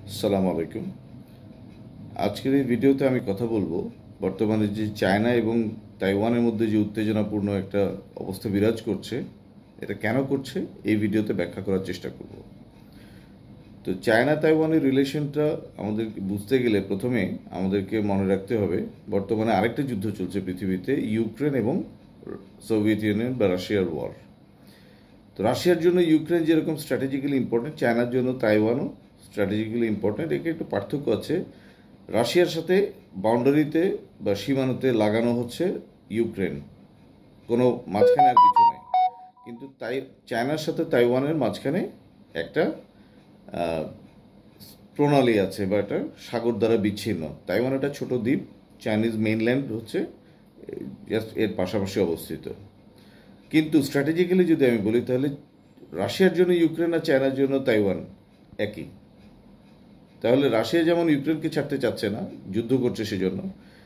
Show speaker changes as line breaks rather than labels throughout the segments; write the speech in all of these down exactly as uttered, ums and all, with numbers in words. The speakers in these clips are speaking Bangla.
আসসালামু আলাইকুম। আজকের এই ভিডিওতে আমি কথা বলবো বর্তমানে যে চায়না এবং তাইওয়ানের মধ্যে যে উত্তেজনাপূর্ণ একটা অবস্থা বিরাজ করছে, এটা কেন করছে এই ভিডিওতে ব্যাখ্যা করার চেষ্টা করব। তো চায়না তাইওয়ানের রিলেশনটা আমাদের বুঝতে গেলে প্রথমে আমাদেরকে মনে রাখতে হবে বর্তমানে আরেকটা যুদ্ধ চলছে পৃথিবীতে, ইউক্রেন এবং সোভিয়েত ইউনিয়ন বা রাশিয়ার ওয়ার। তো রাশিয়ার জন্য ইউক্রেন যেরকম স্ট্র্যাটেজিক্যালি ইম্পর্টেন্ট, চায়নার জন্য তাইওয়ানও স্ট্র্যাটেজিক্যালি ইম্পর্টেন্ট। একে একটু পার্থক্য আছে, রাশিয়ার সাথে বাউন্ডারিতে বা সীমানাতে লাগানো হচ্ছে ইউক্রেন, কোনো মাঝখানে আর কিছু নেই। কিন্তু তাই চায়নার সাথে তাইওয়ানের মাঝখানে একটা প্রণালী আছে বা একটা সাগর দ্বারা বিচ্ছিন্ন। তাইওয়ান একটা ছোট দ্বীপ, চাইনিজ মেইনল্যান্ড হচ্ছে জাস্ট এর পাশাপাশি অবস্থিত। কিন্তু স্ট্র্যাটেজিক্যালি যদি আমি বলি তাহলে রাশিয়ার জন্য ইউক্রেন আর চায়নার জন্য তাইওয়ান একই। তাহলে রাশিয়া যেমন ইউক্রেনকে ছাড়তে চাচ্ছে না, যুদ্ধ করছে সেজন্য,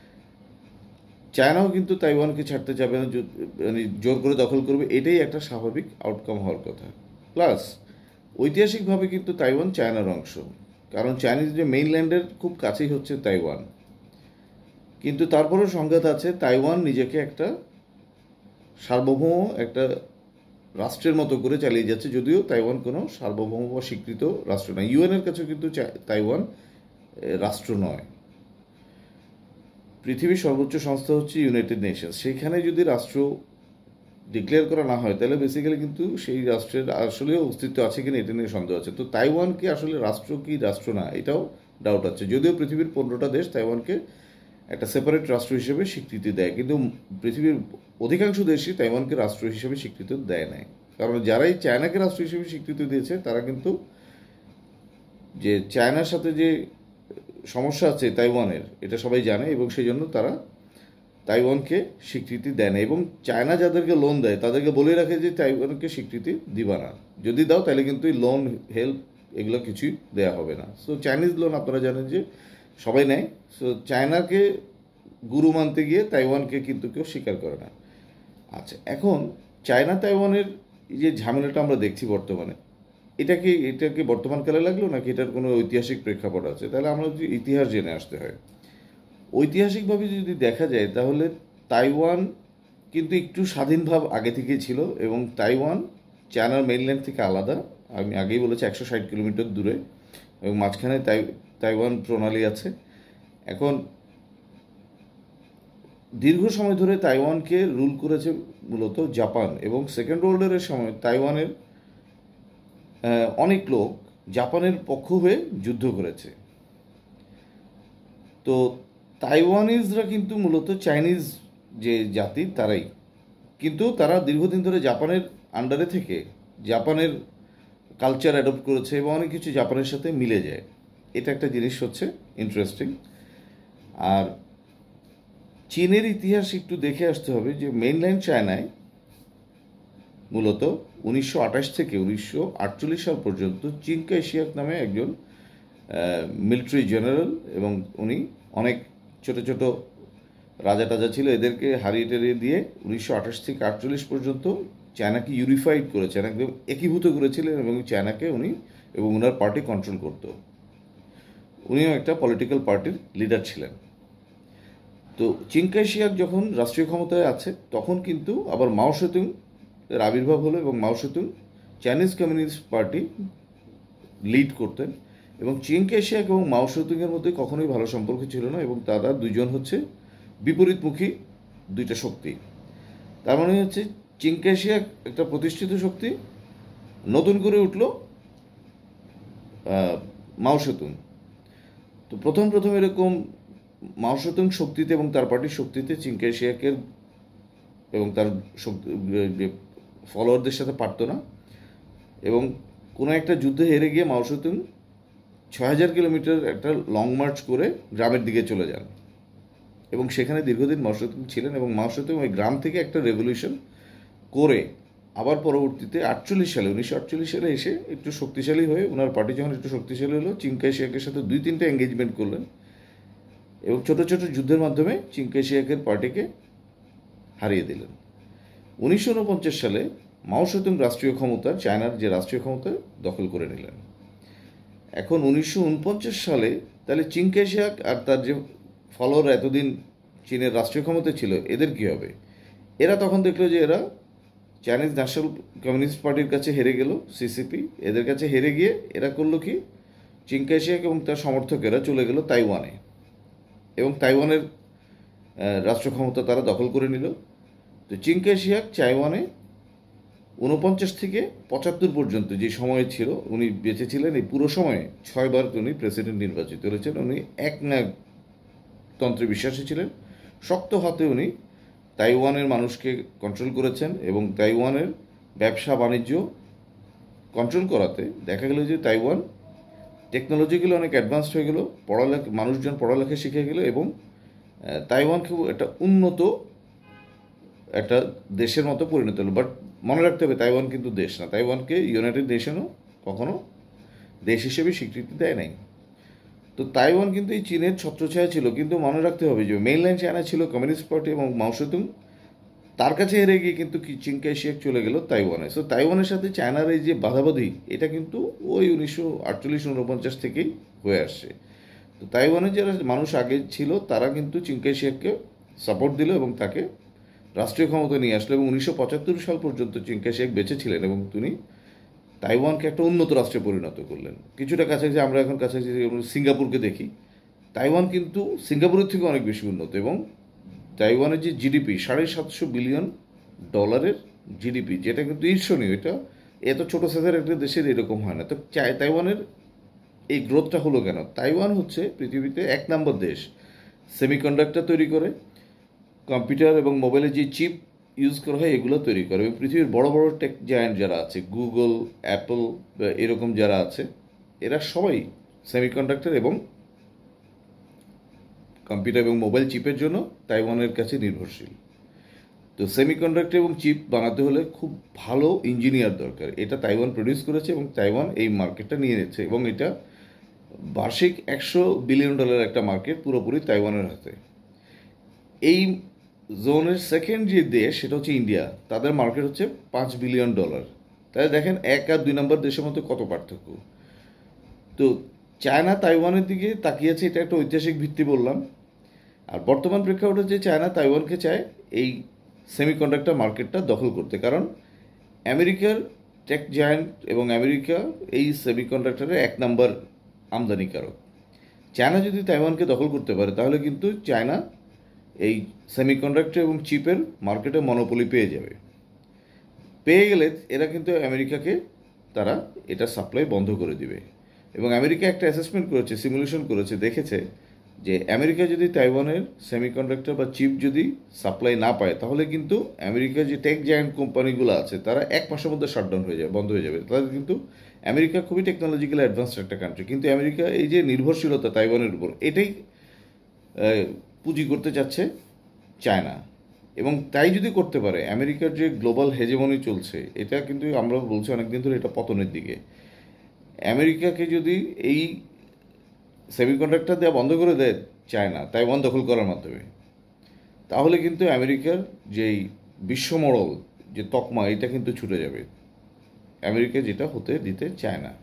চায়নাও কিন্তু তাইওয়ানকে ছাড়তে যাবে না, মানে জোর করে দখল করবে। এটাই একটা স্বাভাবিক আউটকাম হওয়ার কথা। প্লাস ঐতিহাসিকভাবে কিন্তু তাইওয়ান চায়নার অংশ, কারণ চাইনিজ যে মেইনল্যান্ডের খুব কাছেই হচ্ছে তাইওয়ান। কিন্তু তারপরেও সংঘাত আছে, তাইওয়ান নিজেকে একটা সার্বভৌম একটা রাষ্ট্রের মতো করে চালিয়ে যাচ্ছে, যদিও তাইওয়ান কোনো সার্বভৌম বা স্বীকৃত রাষ্ট্র নয়। ইউএনের কাছেও কিন্তু তাইওয়ান রাষ্ট্র নয়। পৃথিবীর সর্বোচ্চ সংস্থা হচ্ছে ইউনাইটেড নেশনস, সেখানে যদি রাষ্ট্র ডিক্লেয়ার করা না হয় তাহলে বেসিক্যালি কিন্তু সেই রাষ্ট্রের আসলে অস্তিত্ব আছে কিনা এটা নিয়ে সন্দেহ আছে। তো তাইওয়ানকে আসলে রাষ্ট্র কি রাষ্ট্র না এটাও ডাউট আছে, যদিও পৃথিবীর পনেরোটা দেশ তাইওয়ানকে একটা সেপারেট রাষ্ট্র হিসেবে স্বীকৃতি দেয়, কিন্তু পৃথিবীর অধিকাংশ দেশই তাইওয়ানকে রাষ্ট্র হিসেবে স্বীকৃতি দেয় নাই। কারণ যারাই চায়নাকে রাষ্ট্র হিসেবে স্বীকৃতি দিয়েছে তারা কিন্তু যে চায়নার সাথে যে সমস্যা আছে তাইওয়ানের এটা সবাই জানে, এবং সেই জন্য তারা তাইওয়ানকে স্বীকৃতি দেয় না। এবং চায়না যাদেরকে লোন দেয় তাদেরকে বলে রাখে যে তাইওয়ানকে স্বীকৃতি দিবা না, যদি দাও তাহলে কিন্তু লোন হেল্প এগুলো কিছুই দেওয়া হবে না। সো চাইনিজ লোন আপনারা জানেন যে সবাই নেয়। সো চায়নাকে গুরু মানতে গিয়ে তাইওয়ানকে কিন্তু কেউ স্বীকার করে না। আচ্ছা, এখন চায়না তাইওয়ানের যে ঝামেলাটা আমরা দেখছি বর্তমানে, এটা কি এটা কি বর্তমানকালে লাগলো নাকি এটার কোনো ঐতিহাসিক প্রেক্ষাপট আছে? তাহলে আমরা যদি ইতিহাস জেনে আসতে হয়, ঐতিহাসিকভাবে যদি দেখা যায় তাহলে তাইওয়ান কিন্তু একটু স্বাধীন ভাব আগে থেকেই ছিল, এবং তাইওয়ান চায়নার মেইনল্যান্ড থেকে আলাদা। আমি আগেই বলেছি একশো ষাট কিলোমিটার দূরে, এবং মাঝখানে তাই তাইওয়ান প্রণালী আছে। এখন দীর্ঘ সময় ধরে তাইওয়ানকে রুল করেছে মূলত জাপান, এবং সেকেন্ড ওয়ার্ল্ড ওয়ারের সময় তাইওয়ানের অনেক লোক জাপানের পক্ষ হয়ে যুদ্ধ করেছে। তো তাইওয়ানিজরা কিন্তু মূলত চাইনিজ যে জাতি তারাই, কিন্তু তারা দীর্ঘদিন ধরে জাপানের আন্ডারে থেকে জাপানের কালচার অ্যাডপ্ট করেছে এবং অনেক কিছু জাপানের সাথে মিলে যায়। এটা একটা জিনিস হচ্ছে ইন্টারেস্টিং। আর চীনের ইতিহাস একটু দেখে আসতে হবে যে মেইনল্যান্ড চায়নায় মূলত উনিশশো আঠাশ থেকে উনিশশো আটচল্লিশ সাল পর্যন্ত চিং কাই শিয়াক নামে একজন মিলিটারি জেনারেল, এবং উনি অনেক ছোট ছোট রাজা টাজা ছিল, এদেরকে হারিয়ে টারিয়ে দিয়ে উনিশশো আঠাশ থেকে আটচল্লিশ পর্যন্ত চায়নাকে ইউনিফাইড করেছেন, একদম একীভূত করেছিলেন, এবং চায়নাকে উনি এবং ওনার পার্টি কন্ট্রোল করত। উনিও একটা পলিটিক্যাল পার্টির লিডার ছিলেন। তো চিং কাই শিয়াক যখন রাষ্ট্রীয় ক্ষমতায় আছে তখন কিন্তু আবার মাও সেতুং এর আবির্ভাব হলো, এবং Mao Zedong Chinese communist party lead করতেন। এবং চিং কাই শিয়াক এবং মাও সেতুংয়ের মধ্যে কখনোই ভালো সম্পর্ক ছিল না, এবং তারা দুইজন হচ্ছে বিপরীতমুখী দুইটা শক্তি। তার মানে হচ্ছে চিং কাই শিয়াক একটা প্রতিষ্ঠিত শক্তি, নতুন করে উঠল মাও সেতুং। তো প্রথম প্রথম এরকম মাও সেতুং শক্তিতে এবং তার পার্টির শক্তিতে চিং কাই শিয়াকের এবং তার ফলোয়ারদের সাথে পারত না, এবং কোনো একটা যুদ্ধে হেরে গিয়ে মাও সেতুং ছয় হাজার কিলোমিটার একটা লং মার্চ করে গ্রামের দিকে চলে যান, এবং সেখানে দীর্ঘদিন মাও সেতুং ছিলেন। এবং মাও সেতুং ওই গ্রাম থেকে একটা রেভলিউশন করে আবার পরবর্তীতে আটচল্লিশ সালে উনিশশো আটচল্লিশ সালে এসে একটু শক্তিশালী হয়ে ওনার পার্টি যখন একটু শক্তিশালী হলো, চিং কাই শিয়াকের সাথে দুই তিনটা এঙ্গেজমেন্ট করলেন, এবং ছোট ছোট যুদ্ধের মাধ্যমে চিং কাই শিয়াকের পার্টিকে হারিয়ে দিলেন। উনিশশো উনপঞ্চাশ সালে মাও সেতুং রাষ্ট্রীয় ক্ষমতা, চায়নার যে রাষ্ট্রীয় ক্ষমতা দখল করে নিলেন। এখন উনিশশো উনপঞ্চাশ সালে তাহলে চিং কাই শেক আর তার যে ফলোয়ার এতদিন চীনের রাষ্ট্রীয় ক্ষমতায় ছিল এদের কী হবে? এরা তখন দেখলো যে এরা চাইনিজ ন্যাশনাল কমিউনিস্ট পার্টির কাছে হেরে গেল, সিসিপি এদের কাছে হেরে গিয়ে এরা করলো কি, চিং কাই শেক এবং তার সমর্থকেরা চলে গেল তাইওয়ানে এবং তাইওয়ানের রাষ্ট্র ক্ষমতা তারা দখল করে নিল। তো চিং কাই শেক তাইওয়ানে ঊনপঞ্চাশ থেকে পঁচাত্তর পর্যন্ত যে সময় ছিল উনি বেঁচে ছিলেন, এই পুরো সময়ে ছয়বার উনি প্রেসিডেন্ট নির্বাচিত হয়েছেন। উনি একনায়কতন্ত্রে বিশ্বাসী ছিলেন, শক্ত হাতে উনি তাইওয়ানের মানুষকে কন্ট্রোল করেছেন এবং তাইওয়ানের ব্যবসা বাণিজ্য কন্ট্রোল করাতে দেখা গেল যে তাইওয়ান টেকনোলজিক্যালি অনেক অ্যাডভান্সড হয়ে গেল, পড়ালেখা মানুষজন পড়ালেখা শিখে গেল এবং তাইওয়ান খুব একটা উন্নত একটা দেশের মতো পরিণত হলো। বাট মনে রাখতে হবে তাইওয়ান কিন্তু দেশ না, তাইওয়ানকে ইউনাইটেড নেশনও কখনো দেশ হিসেবে স্বীকৃতি দেয় নাই। তো তাইওয়ান কিন্তু এই চীনের ছত্রছায়া ছিল, কিন্তু মনে রাখতে হবে যে মেইনল্যান্ড চায়না ছিল কমিউনিস্ট পার্টি এবং মাও সেতুং, তার কাছে হেরে গিয়ে কিন্তু চিং কাই শেক চলে গেল তাইওয়ানে। সো তাইওয়ানের সাথে চায়নার এই যে বাধাবাধি এটা কিন্তু ওই উনিশশো আটচল্লিশ উনপঞ্চাশ থেকেই হয়ে আসছে। তো তাইওয়ানের যারা মানুষ আগে ছিল তারা কিন্তু চিং কাই শেককে সাপোর্ট দিল এবং তাকে রাষ্ট্রীয় ক্ষমতা নিয়ে আসলো এবং উনিশশো পঁচাত্তর সাল পর্যন্ত চিং কাই শেক বেঁচে ছিলেন এবং তিনি তাইওয়ানকে একটা উন্নত রাষ্ট্রে পরিণত করলেন। কিছুটা কাছাকাছি আমরা এখন কাছাকাছি সিঙ্গাপুরকে দেখি, তাইওয়ান কিন্তু সিঙ্গাপুরের থেকে অনেক বেশি উন্নত এবং তাইওয়ানের যে জিডিপি সাড়ে সাতশো বিলিয়ন ডলারের জিডিপি, যেটা কিন্তু ঈর্ষণীয়। এটা এত ছোটো সাইজের একটা দেশের এরকম হয় না। তো তাইওয়ানের এই গ্রোথটা হলো কেন? তাইওয়ান হচ্ছে পৃথিবীতে এক নম্বর দেশ, সেমিকন্ডাক্টর তৈরি করে, কম্পিউটার এবং মোবাইলের যে চিপ ইউজ করা হয় এগুলো তৈরি করে এবং পৃথিবীর বড় বড় টেক জায়ান্ট যারা আছে, গুগল, অ্যাপল এরকম যারা আছে, এরা সবাই সেমিকন্ডাক্টর এবং কম্পিউটার এবং মোবাইল চিপের জন্য তাইওয়ানের কাছে নির্ভরশীল। তো সেমিকন্ডাক্টর এবং চিপ বানাতে হলে খুব ভালো ইঞ্জিনিয়ার দরকার, এটা তাইওয়ান প্রডিউস করেছে এবং তাইওয়ান এই মার্কেটটা নিয়ে নিচ্ছে এবং এটা বার্ষিক একশো বিলিয়ন ডলার একটা মার্কেট পুরোপুরি তাইওয়ানের হাতে। এই জোনের সেকেন্ড যে দেশ সেটা হচ্ছে ইন্ডিয়া, তাদের মার্কেট হচ্ছে পাঁচ বিলিয়ন ডলার। তাই দেখেন এক আর দুই নম্বর দেশের মধ্যে কত পার্থক্য। তো চায়না তাইওয়ানের দিকে তাকিয়েছে, এটা একটা ঐতিহাসিক ভিত্তি বললাম। আর বর্তমান প্রেক্ষাপটে হচ্ছে চায়না তাইওয়ানকে চায় এই সেমিকন্ডাক্টর মার্কেটটা দখল করতে, কারণ আমেরিকার টেক জায়ান্ট এবং আমেরিকা এই সেমিকন্ডাক্টরের এক নম্বর আমদানিকারক। চায়না যদি তাইওয়ানকে দখল করতে পারে তাহলে কিন্তু চায়না এই সেমিকন্ডাক্টর এবং চিপের মার্কেটে মনোপলি পেয়ে যাবে। পেয়ে গেলে এরা কিন্তু আমেরিকাকে তারা এটা সাপ্লাই বন্ধ করে দিবে এবং আমেরিকা একটা অ্যাসেসমেন্ট করেছে, সিমুলেশন করেছে, দেখেছে যে আমেরিকা যদি তাইওয়ানের সেমিকন্ডাক্টর বা চিপ যদি সাপ্লাই না পায় তাহলে কিন্তু আমেরিকার যে টেক জায়ান্ট কোম্পানিগুলো আছে তারা এক মাসের মধ্যে শাটডাউন হয়ে যাবে, বন্ধ হয়ে যাবে। তাদের কিন্তু আমেরিকা খুবই টেকনোলজিক্যালি অ্যাডভান্সড একটা কান্ট্রি, কিন্তু আমেরিকা এই যে নির্ভরশীলতা তাইওয়ানের উপর এটাই পুঁজি করতে চাচ্ছে চায়না এবং তাই যদি করতে পারে আমেরিকার যে গ্লোবাল হেজেমনি চলছে এটা কিন্তু আমরা বলছি অনেকদিন ধরে এটা পতনের দিকে। আমেরিকাকে যদি এই সেমিকন্ডাক্টর দেওয়া বন্ধ করে দেয় চায়না তাইওয়ান দখল করার মাধ্যমে, তাহলে কিন্তু আমেরিকার যেই বিশ্বমডল যে তকমা এটা কিন্তু ছুটে যাবে, আমেরিকা যেটা হতে দিতে চায় না।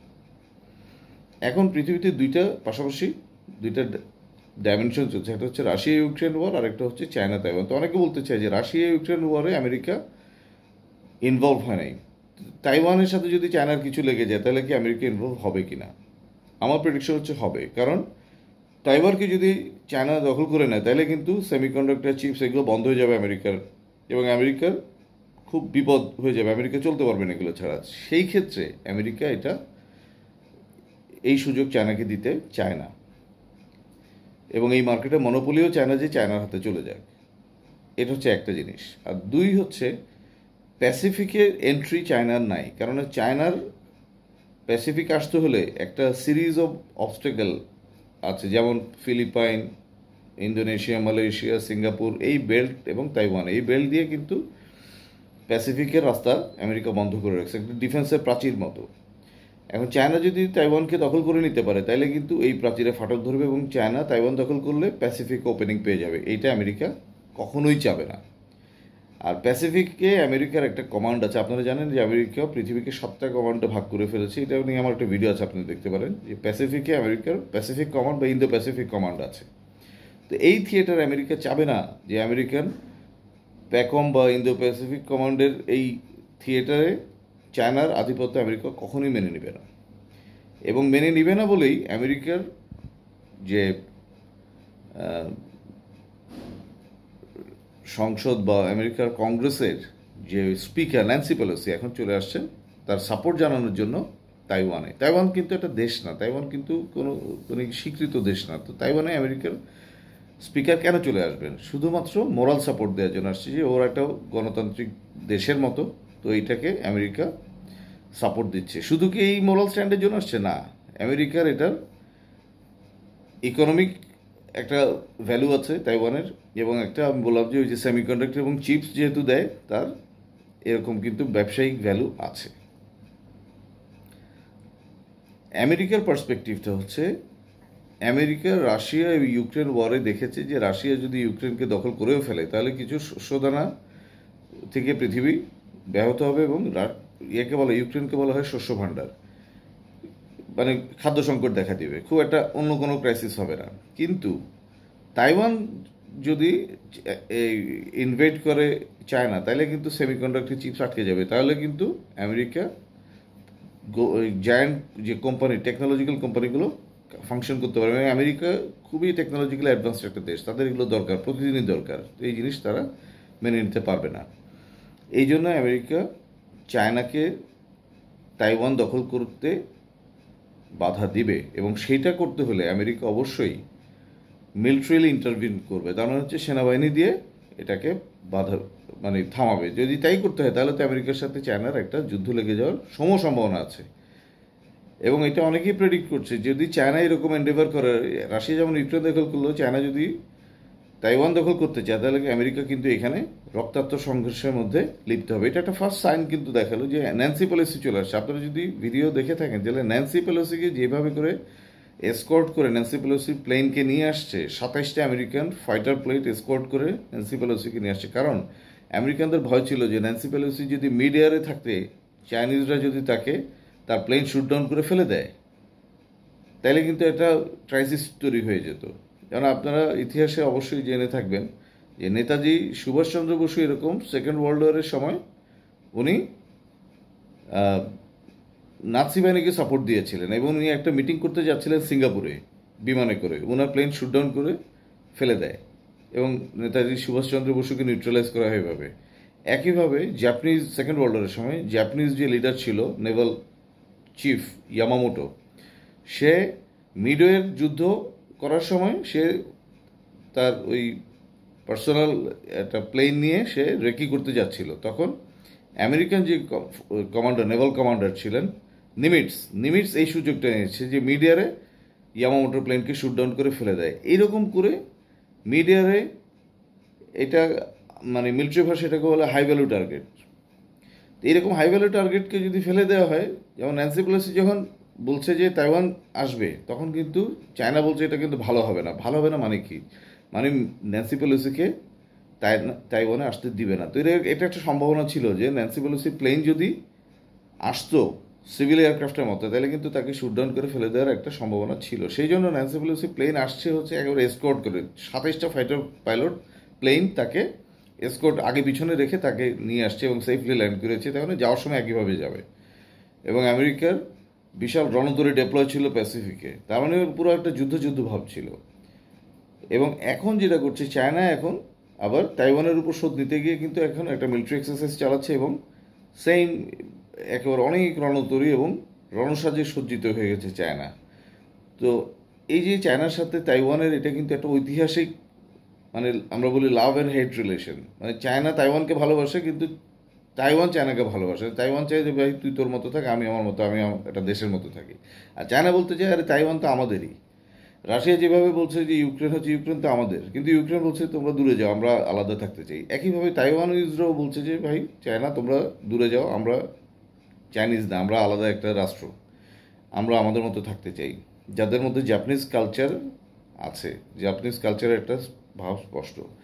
এখন পৃথিবীতে দুইটা পাশাপাশি দুইটা ডাইমেনশন চলছে, একটা হচ্ছে রাশিয়া ইউক্রেন ওয়ার আর একটা হচ্ছে চায়না তাইওয়ান। তো অনেকে বলতে চায় যে রাশিয়া ইউক্রেন ওয়ারে আমেরিকা ইনভলভ হয় নাই, তাইওয়ানের সাথে যদি চায়নার কিছু লেগে যায় তাহলে কি আমেরিকা ইনভলভ হবে কি না? আমার প্রেডিকশন হচ্ছে হবে, কারণ তাইওয়ানকে যদি চায়না দখল করে নেয় তাহলে কিন্তু সেমিকন্ডাক্টর চিপস এগুলো বন্ধ হয়ে যাবে আমেরিকার এবং আমেরিকার খুব বিপদ হয়ে যাবে, আমেরিকা চলতে পারবে না এগুলো ছাড়া। সেই ক্ষেত্রে আমেরিকা এটা এই সুযোগ চায়নাকে দিতে চায় না এবং এই মার্কেটে মনোপলিও চায় না যে চায়নার হাতে চলে যাক। এটা হচ্ছে একটা জিনিস। আর দুই হচ্ছে প্যাসিফিকের এন্ট্রি চায়নার নাই, কারণ চায়নার প্যাসিফিক আসতে হলে একটা সিরিজ অফ অবস্টেকেল আছে, যেমন ফিলিপাইন, ইন্দোনেশিয়া, মালয়েশিয়া, সিঙ্গাপুর, এই বেল্ট এবং তাইওয়ান, এই বেল্ট দিয়ে কিন্তু প্যাসিফিকের রাস্তা আমেরিকা বন্ধ করে রাখছে, একটা ডিফেন্সের প্রাচীর মতো। এখন চায়না যদি তাইওয়ানকে দখল করে নিতে পারে তাহলে কিন্তু এই প্রাচীরে ফাটল ধরবে এবং চায়না তাইওয়ান দখল করলে প্যাসিফিক ওপেনিং পেয়ে যাবে। এইটা আমেরিকা কখনোই চাবে না। আর প্যাসিফিকে আমেরিকার একটা কমান্ড আছে। আপনারা জানেন যে আমেরিকা পৃথিবীকে সাতটা কমান্ডে ভাগ করে ফেলেছে। এটা নিয়ে আমার একটা ভিডিও আছে, আপনি দেখতে পারেন, যে প্যাসিফিকে আমেরিকার প্যাসিফিক কমান্ড বা ইন্দো প্যাসিফিক কমান্ড আছে। তো এই থিয়েটার আমেরিকা চাবে না যে আমেরিকান প্যাকম বা ইন্দো প্যাসিফিক কমান্ডের এই থিয়েটারে চায়নার আধিপত্য আমেরিকা কখনোই মেনে নেবে না। এবং মেনে নেবে না বলেই আমেরিকার যে সংসদ বা আমেরিকার কংগ্রেসের যে স্পিকার ন্যান্সি পেলোসি এখন চলে আসছেন তার সাপোর্ট জানানোর জন্য তাইওয়ানে। তাইওয়ান কিন্তু একটা দেশ না, তাইওয়ান কিন্তু কোনো কোনো স্বীকৃত দেশ না। তো তাইওয়ানে আমেরিকার স্পিকার কেন চলে আসবেন? শুধুমাত্র মোরাল সাপোর্ট দেওয়ার জন্য আসছে, যে ওরা একটা গণতান্ত্রিক দেশের মতো, তো এইটাকে আমেরিকা সাপোর্ট দিচ্ছে। শুধু কি এই মোরাল স্ট্যান্ডের জন্য আসছে? না, আমেরিকার এটার ইকোনমিক একটা ভ্যালু আছে তাইওয়ানের, এবং একটা আমি বললাম যে ওই যে সেমিকন্ডাক্টর এবং চিপস যেহেতু দেয়, তার এরকম কিন্তু ব্যবসায়িক ভ্যালু আছে। আমেরিকার পার্সপেক্টিভটা হচ্ছে, আমেরিকা রাশিয়া এবং ইউক্রেন ওয়ারে দেখেছে যে রাশিয়া যদি ইউক্রেনকে দখল করেও ফেলে তাহলে কিছু শস্যদানা থেকে পৃথিবী ব্যাহত হবে, এবং ইয়েকে বলা ইউক্রেনকে বলা হয় শস্য ভাণ্ডার, মানে খাদ্য সংকট দেখা দিবে, খুব একটা অন্য কোনো ক্রাইসিস হবে না। কিন্তু তাইওয়ান যদি ইনভেড করে চায়না, তাহলে কিন্তু সেমিকন্ডাক্টর চিপস আটকে যাবে, তাহলে কিন্তু আমেরিকা জায়ান্ট যে কোম্পানি টেকনোলজিক্যাল কোম্পানিগুলো ফাংশন করতে পারবে। এবং আমেরিকা খুবই টেকনোলজিক্যাল অ্যাডভান্সড একটা দেশ, তাদের এগুলো দরকার, প্রতিদিনই দরকার। তো এই জিনিস তারা মেনে নিতে পারবে না। এই জন্য আমেরিকা চায়নাকে তাইওয়ান দখল করতে বাধা দিবে, এবং সেইটা করতে হলে আমেরিকা অবশ্যই মিলিটারিলি ইন্টারভিন করবে। তার মানে হচ্ছে সেনাবাহিনী দিয়ে এটাকে বাধা মানে থামাবে। যদি তাই করতে হয় তাহলে তো আমেরিকার সাথে চায়নার একটা যুদ্ধ লেগে যাওয়ার সম সম্ভাবনা আছে। এবং এটা অনেকেই প্রেডিক্ট করছে, যদি চায়না এরকম এন্ডেভার করে, রাশিয়া যেমন ইউক্রেন দখল করলো, চায়না যদি তাইওয়ান দখল করতে চায়, তাহলে আমেরিকা কিন্তু এখানে রক্তাক্ত সংঘর্ষের মধ্যে লিপ্ত হবে। এটা একটা ফার্স্ট সাইন কিন্তু দেখালো যে ন্যান্সি পেলোসি চলে আসছে। আপনারা যদি ভিডিও দেখে থাকেন, তাহলে ন্যান্সি পেলোসিকে যেভাবে করে এসকর্ট করে ন্যান্সি পেলোসি প্লেনকে নিয়ে আসছে, সাতাইশটা আমেরিকান ফাইটার প্লেন এসকর্ট করে ন্যান্সি পেলোসিকে নিয়ে আসছে। কারণ আমেরিকানদের ভয় ছিল যে ন্যান্সি পেলোসি যদি মিড এয়ারে থাকতে চাইনিজরা যদি তাকে তার প্লেন শুট ডাউন করে ফেলে দেয়, তাহলে কিন্তু একটা ক্রাইসিস তৈরি হয়ে যেত। কারণ আপনারা ইতিহাসে অবশ্যই জেনে থাকবেন যে নেতাজি সুভাষচন্দ্র বসু এরকম সেকেন্ড ওয়ার্ল্ড ওয়ারের সময় উনি নাৎসি বাহিনীকে সাপোর্ট দিয়েছিলেন, এবং উনি একটা মিটিং করতে যাচ্ছিলেন সিঙ্গাপুরে বিমানে করে, ওনার প্লেন শুট ডাউন করে ফেলে দেয়, এবং নেতাজি সুভাষচন্দ্র বসুকে নিউট্রালাইজ করা হয় এভাবে। একইভাবে জাপানিজ সেকেন্ড ওয়ার্ল্ড ওয়ারের সময় জাপানিজ যে লিডার ছিল নেভাল চিফ ইয়ামামোটো, সে মিডওয়ের যুদ্ধ করার সময় সে তার ওই পার্সোনাল একটা প্লেন নিয়ে সে রেকি করতে যাচ্ছিল। তখন আমেরিকান যে কমান্ডার নেভাল কমান্ডার ছিলেন নিমিটস নিমিটস এই সুযোগটা নিয়েছে যে মিডিয়ারে ইয়ামামোটোর প্লেনকে শুট ডাউন করে ফেলে দেয়। এইরকম করে মিডিয়ারে এটা মানে মিলিটারি ভাষা এটাকে বলে হাই ভ্যালু টার্গেট। এইরকম হাই ভ্যালু টার্গেটকে যদি ফেলে দেওয়া হয়, যেমন ন্যান্সি পেলোসি যখন বলছে যে তাইওয়ান আসবে, তখন কিন্তু চায়না বলছে এটা কিন্তু ভালো হবে না। ভালো হবে না মানে কি? মানে ন্যান্সি পেলোসিকে তাই তাইওয়ানে আসতে দিবে না। তো এটা এটা একটা সম্ভাবনা ছিল যে ন্যান্সি পেলোসি প্লেন যদি আসতো সিভিল এয়ারক্রাফটের মতো, তাহলে কিন্তু তাকে শুট ডাউন করে ফেলে দেওয়ার একটা সম্ভাবনা ছিল। সেই জন্য ন্যান্সি পেলোসি প্লেন আসছে হচ্ছে একেবারে এসকর্ট করে, সাতাইশটা ফাইটার পাইলট প্লেন তাকে এসকর্ট আগে পিছনে রেখে তাকে নিয়ে আসছে এবং সেফলি ল্যান্ড করেছে। তাহলে যাওয়ার সময় একইভাবে যাবে। এবং আমেরিকার বিশাল রণতরী ডেপ্লয় ছিল প্যাসিফিকে, তার মানে পুরো একটা যুদ্ধ যুদ্ধ ভাব ছিল। এবং এখন যেটা করছে চায়না, এখন আবার তাইওয়ানের উপর শোধ নিতে গিয়ে কিন্তু এখন একটা মিলিটারি এক্সারসাইজ চালাচ্ছে, এবং সেম একেবারে অনেক রণতরী এবং রণসাজে সজ্জিত হয়ে গেছে চায়না। তো এই যে চায়নার সাথে তাইওয়ানের এটা কিন্তু একটা ঐতিহাসিক, মানে আমরা বলি লাভ অ্যান্ড হেট রিলেশন। মানে চায়না তাইওয়ানকে ভালোবাসে, কিন্তু তাইওয়ান চায়নাকে ভালোবাসে। তাইওয়ান চাই যে ভাই তুই তোর মতো থাক, আমি আমার মতো, আমি একটা দেশের মতো থাকি। আর চায়না বলতে চাই আরে তাইওয়ান তো আমাদেরই। রাশিয়া যেভাবে বলছে যে ইউক্রেন হচ্ছে ইউক্রেন তো আমাদের, কিন্তু ইউক্রেন বলছে তোমরা দূরে যাও, আমরা আলাদা থাকতে চাই। একইভাবে তাইওয়ান ইসরাও বলছে যে ভাই চায়না তোমরা দূরে যাও, আমরা চাইনিজ না, আমরা আলাদা একটা রাষ্ট্র, আমরা আমাদের মতো থাকতে চাই। যাদের মধ্যে জাপানিজ কালচার আছে, জাপানিজ কালচারের একটা ভাব স্পষ্ট।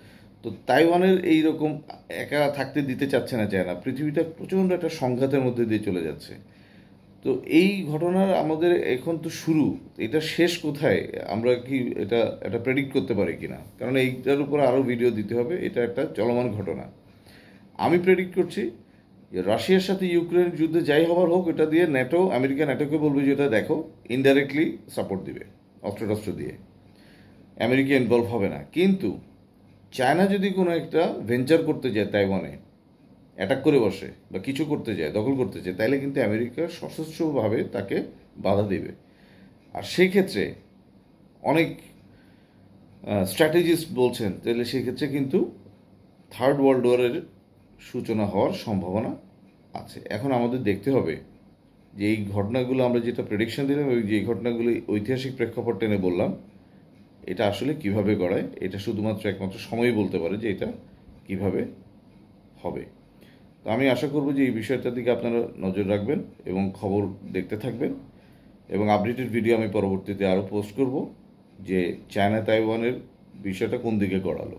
তো তাইওয়ানের এই রকম একা থাকতে দিতে চাচ্ছে না চায়না, পৃথিবীটা প্রচণ্ড একটা সংঘাতের মধ্যে দিয়ে চলে যাচ্ছে। তো এই ঘটনার আমাদের এখন তো শুরু, এটা শেষ কোথায় আমরা কি এটা এটা প্রেডিক্ট করতে পারি কিনা, কারণ এইটার উপর আরও ভিডিও দিতে হবে, এটা একটা চলমান ঘটনা। আমি প্রেডিক্ট করছি যে রাশিয়ার সাথে ইউক্রেন যুদ্ধে যাই হবার হোক, এটা দিয়ে ন্যাটো, আমেরিকা ন্যাটোকে বলবে যে এটা দেখো, ইনডাইরেক্টলি সাপোর্ট দিবে অস্ত্র টস্ত্র দিয়ে, আমেরিকা ইনভলভ হবে না। কিন্তু চায়না যদি কোনো একটা ভেঞ্চার করতে যায় তাইওয়ানে, অ্যাটাক করে বসে বা কিছু করতে যায়, দখল করতে চায়, তাহলে কিন্তু আমেরিকা সশস্ত্রভাবে তাকে বাধা দেবে। আর সেই ক্ষেত্রে অনেক স্ট্র্যাটেজিস্ট বলছেন তাহলে সেক্ষেত্রে কিন্তু থার্ড ওয়ার্ল্ড ওয়ারের সূচনা হওয়ার সম্ভাবনা আছে। এখন আমাদের দেখতে হবে যে এই ঘটনাগুলো আমরা যেটা প্রেডিকশন দিলাম, ওই যে ঘটনাগুলো ঐতিহাসিক প্রেক্ষাপট টেনে বললাম, এটা আসলে কিভাবে গড়ায়, এটা শুধুমাত্র একমাত্র সময়ই বলতে পারে যে এটা কিভাবে হবে। তো আমি আশা করব যে এই বিষয়টার দিকে আপনারা নজর রাখবেন এবং খবর দেখতে থাকবেন, এবং আপডেটেড ভিডিও আমি পরবর্তীতে আরও পোস্ট করব যে চায়না তাইওয়ানের বিষয়টা কোন দিকে গড়ালো।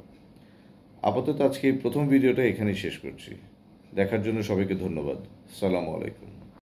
আপাতত আজকে এই প্রথম ভিডিওটা এখানেই শেষ করছি। দেখার জন্য সবাইকে ধন্যবাদ। আসসালামু আলাইকুম।